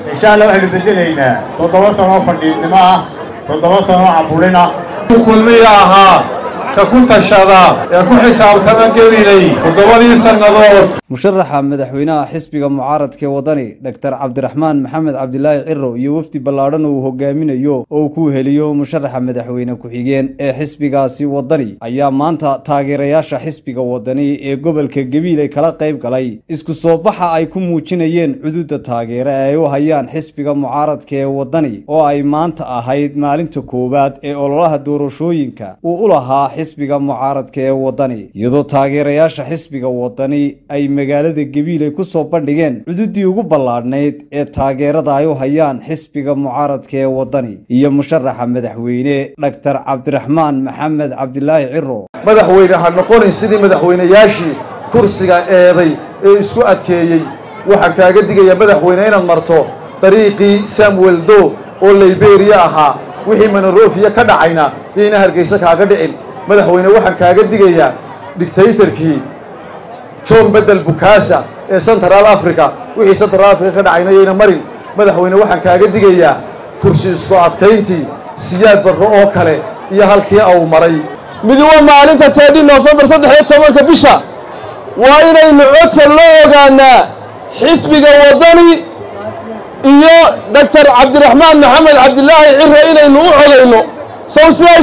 إن شاء الله وحنا بدلنا تتواصلوا فردينما تتواصلوا عبورنا كل مياها ككنت الشذا يكون حساب ثمن جميلي وقبلي سنة مشرحة مدحوينها حسب معارض كوطني دكتور عبد الرحمن محمد عبد الله عرو يوفتي بلارن وهجامين يو أو كوهليو مشرحة مدحوينها كحيجين حسب قاسي وطني أيام مانتا تاجرياش حسب وطني قبل كجميل كلا قيب قلي إسكو صباحا أيكم موجينين عدود التاجر أيو هيان حسب معارض كوطني أو أي مانتا هيد مالين تكوبات الله دوروشوينكا وقولها حسبك معارض كوطني يدو تاجرياش حسبك وطني أي magaalada Gabiley ku soo bandhigeen cududii ugu ballaarneyd ee taageerada ay u hayaan xisbiga mucaaradka ee wadani iyo musharaxa madaxweyne Dr. Cabdiraxmaan Maxamed Cabdilaahi Ciro madaxweyne ha noqon sidii madaxweynayaashii kursiga eeday ee isku adkeeyay waxa kaaga digaya madaxweyne inaad marto dariiqii Samuel Doe oo Liberia ahaa wixii Monrovia ka dhacayna ina Hargeysa kaaga dhicin madaxweyne waxa kaaga digaya dictatorkii John Bedel Bukasa ee Central Africa wixii Central Africa ka dhacayna marin madaxweyne waxaan kaaga digayaa kursi isku adkayntii siyaad barro oo kale iyo halkii uu maray midwa maalinta 10 November 13 bisha waa inaynu codka loo ogaanaa xisbiga wadani iyo Dr. Cabdiraxmaan Maxamed Cabdilaahi Ciro inaynu u codayno sawsiya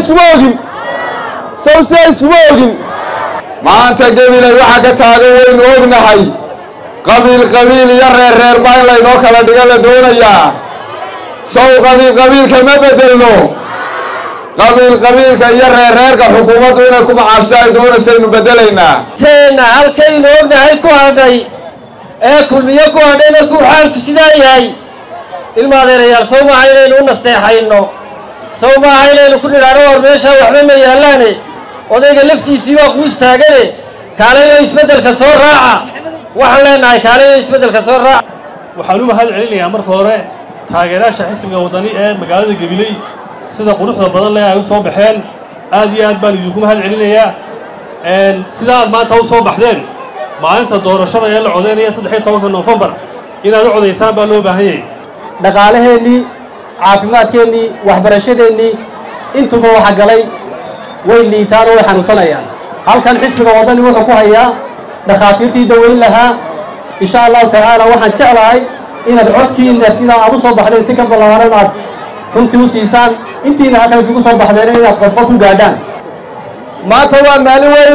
isku ogin maanta Gabiley waxa ka taagan waynu ognahay qabiil iyo reer baa la inoo kala dhiga la doonayaa soo qabiilka ma bedelno qabiilka iyo reerka xukuumaddu inay ku macaashay doonayso bedelaynaa teena halkaynu ognahay ku hadhay ee kulmiye ku hadhay markuu xaalku sidaa yahay ilmaadeerayaal soo ma haynaynu u nasteexayno soo ma haynaynu ku dhiraano war meesha waxba ma yaalaane odayga laftiisii waa quus taagane kaaleeyo isbedelka soo raaca waxaan leenahay kaaleeyo isbedelka soo raaca waxaan u mahad celinayaa marka hore taageerayaasha xisbiga wadani ee magaalada Gabiley sida quruxda badan leh ay u soo baxeen aad iyo aad baan idinku mahad celinayaa sidaa maanta u soo baxdeen maalinta doorashada ee la codeynaya 13 November inaad u codeysaan baa loo baahan yahay dhaqaalaheennii caafimaadkeennii waxbarashadeennii intuba waxa galay way liitaan oo xanuunsanayaan halkan xisbiga wadani wuxuu ku hayaa dhaqaatiirtii daweyn lahaa insha Allah ta'ala waxaan jeclahay inaad codkiina sida aad u soo baxdeen si ka balaaran aad runtii u siisaan intiina halkan isku soo baxdeen inaad qof u gaadhaan maanta waa maalin weyn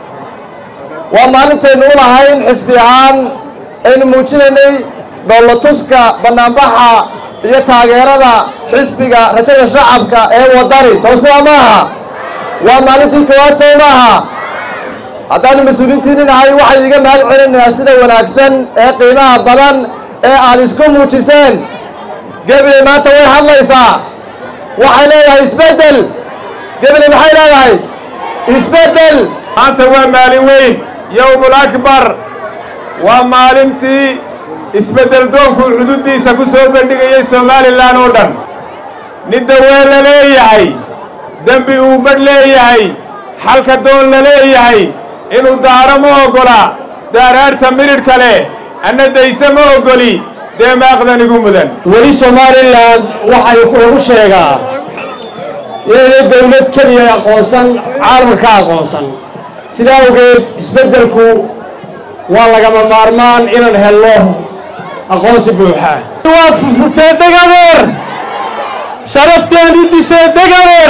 waa maalinteenu u lahayn xisbi ahaan aynu muujinaynay dowlatuska banaanbaxa iyo taageerada xisbiga rajada shacabka ee wadani soo maaha waa maalintii koowaad soo maaha haddaan mas'uuliyiintiin nahay waxay iga mahad celinayaa sida wanaagsan ee qiimaha badan ee aad isku muujiseen Gabiley maanta way hadlaysaa waxay leedahay isbedel Gabiley maxay leedahay isbedel maanta waa maalin weyn yawmul akbar waa maalintii isbedel doonku xuduudiisa ku soo bandhigayay Soomaaliland oo dhan nida weela leeyahay dambi uu bad leeyahay halka doon la leeyahay inuu daaramo ogola daaraarta mirid kale annadaysa ma ogoli deemaaqdan igu mudan wali Soomaaliland waxay ku sheegaa inay dawlad kaliya aqoonsan caalamka aqoonsan sidaa ogeed isbedelku waa lagama maarmaan inaan helno aqoonsi buuxa waa furtay dagadeer sharafteeni disay dagadeer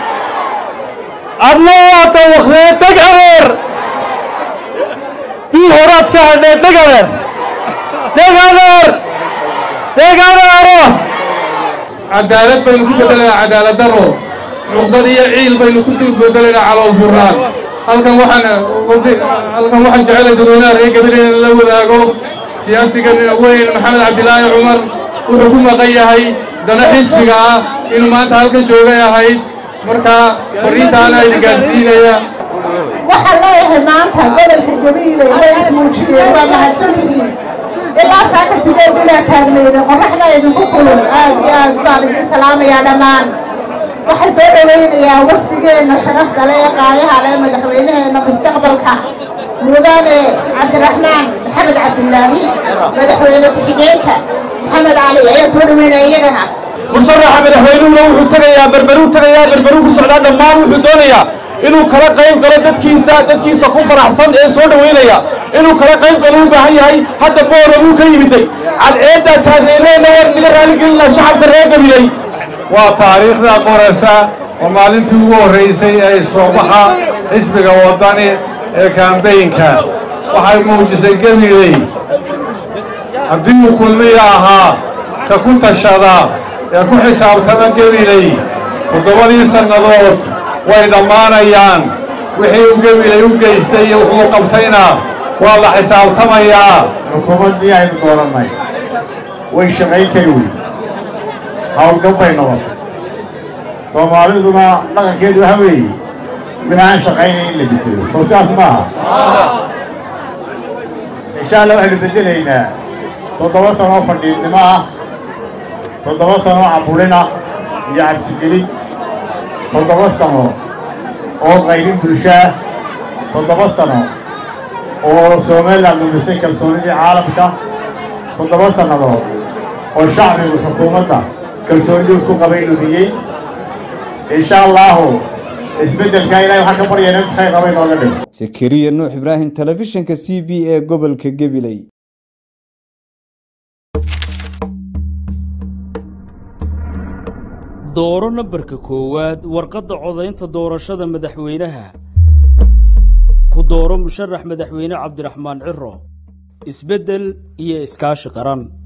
الله توخي تقرر في هرات كهذا تقرر عدالة بين كل بدلنا عدالة درو عقدية عيل بين كل بدلنا على الفران هل كان واحد جعل درونا ريق بدلنا الأول أقول سياسي كان وين محمد عبد الله عمر وحكومة غيا هاي دنا حسبك إنه ما أنت هل كان جوجا هاي marka fariintaana ay gaarsiinaya waxa leeyahay maanta gobolka Gabiley way ismuujiyeen waa mahadsantihiin ilaa saaka sidee dilaa taagneeda qorraxda idinku kulul aad iyo aad baan idin salaamayaa dhammaan waxay soo dhaweynayaa waqtigeena sharafta leh qaayaha leh madaxweynaheena mustaqbalka mudane Cabdiraxmaan Maxamed Cabdilaahi madaxweyne ku-xigeenka محمد علي يا سوري من أيجنا مشرح madaxweynuhu wuxuu tagayaa berberu ku socdaa dhammaan wuxuu doonayaa inuu kala qayb galo dadkiisa ku faraxsan ee soo dhaweynaya inuu kala qayb galo u baahan yahay hadda boor uu ka yimiday cadceeda taageerayna war niga raali gelina shacabka reer Gabiley waa taariikhda qoraysa oo maalintii ugu horeysay ay soo baxa xisbiga wadani ee campaign-ka waxay muujisay Gabiley haddii uu kulmiye ahaa ka ku tashada ee ku xisaabtama Gabiley 7 sannadood way dhamaanayaan wixii uu Gabiley u geystay iyo wuxuu qabtayna waa la xisaabtamayaa xukuumaddii aynu dooranay way shaqayn kari weyd hawlgab bay noqotay soomaaliduna dhaqankeedu waxa weeye wixii aan shaqaynayn in la bedelo soo sidaas maaha insha allah waxaynu bedelaynaa 7 sano oo fadhiidnimo ah 7 sano oo caburin ah iyo cabsigelin 7 sano oo qaybin bulsho ah 7 sano oo Soomaaliland lumisay kalsoonidii caalamka 7 sannadood oo shacbiga xukuumadda kalsoonidii ku qabay lumiyay insha Allah isbedelka ilaahay waxa ka baryaynaa in khayr qabay nooga dhigo Sakariya Nuux Ibrahim telefishinka CBA gobolka Gabiley dooro nambarka koowaad warqadda codaynta doorashada madaxweynaha ku dooro musharax madaxweyne Cabdiraxmaan Cirro isbedel iyo iskaashi qaran